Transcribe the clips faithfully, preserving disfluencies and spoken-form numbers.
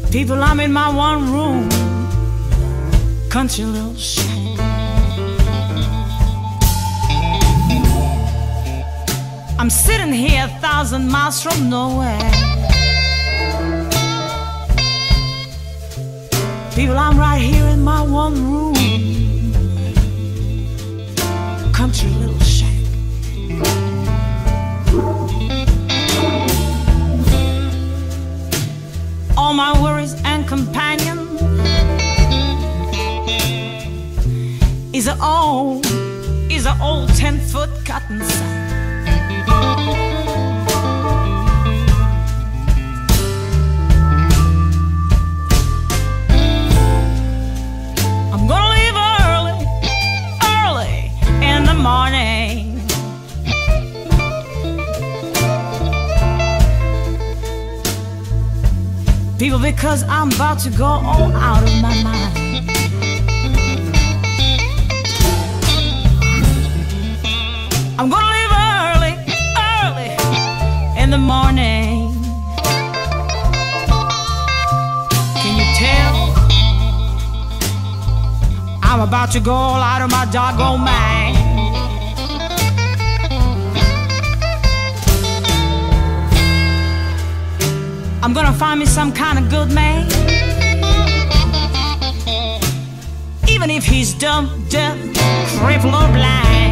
People, I'm in my one room country little shack. I'm sitting here a thousand miles from nowhere. People, I'm right here in my one room country little shack. All my worries and companion is an old, is an old ten-foot cotton sack. I'm gonna leave early, early in the morning. People, because I'm about to go all out of my mind. I'm gonna leave early, early in the morning. Can you tell? I'm about to go all out of my doggone mind. I'm gonna find me some kind of good man, even if he's dumb, deaf, crippled or blind.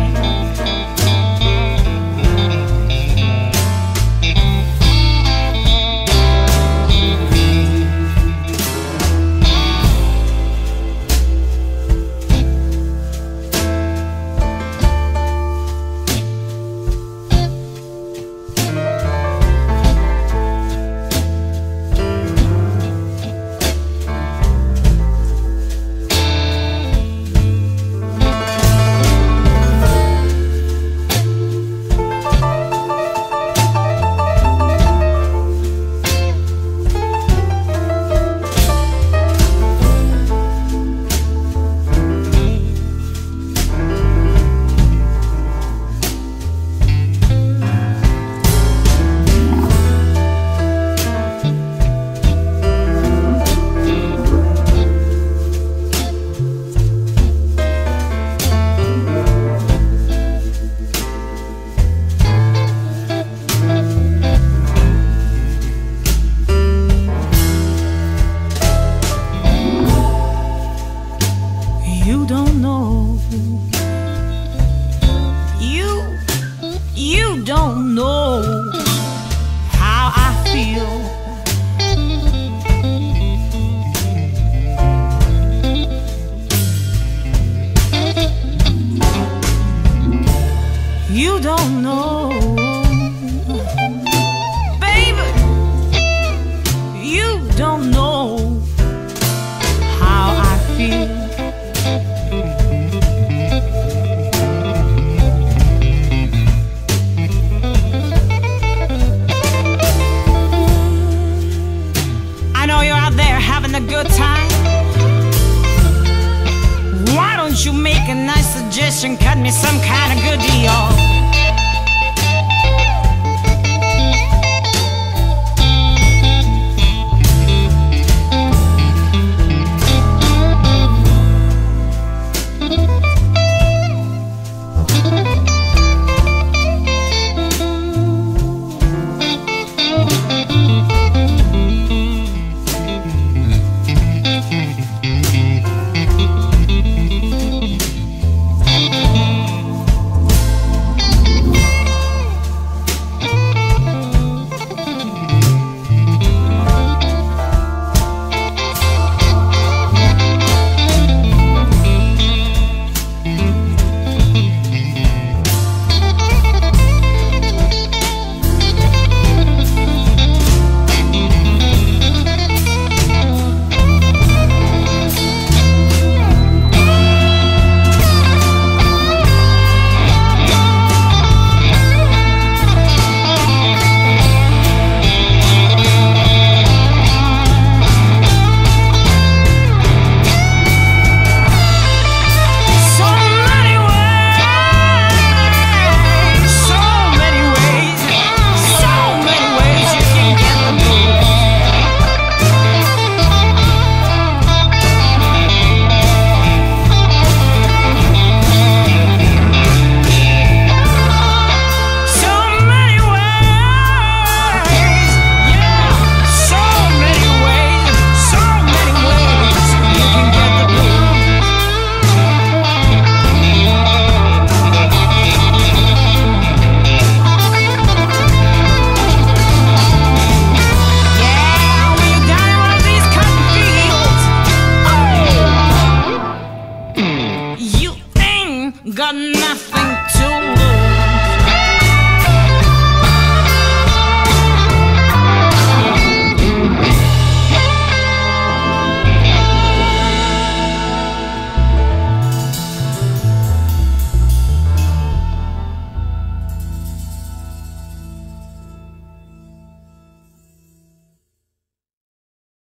You don't know, you, you don't know how I feel. You don't know, baby, you don't know how I feel. I know you're out there having a good time. Why don't you make a nice suggestion, cut me some kind of good deal? got nothing.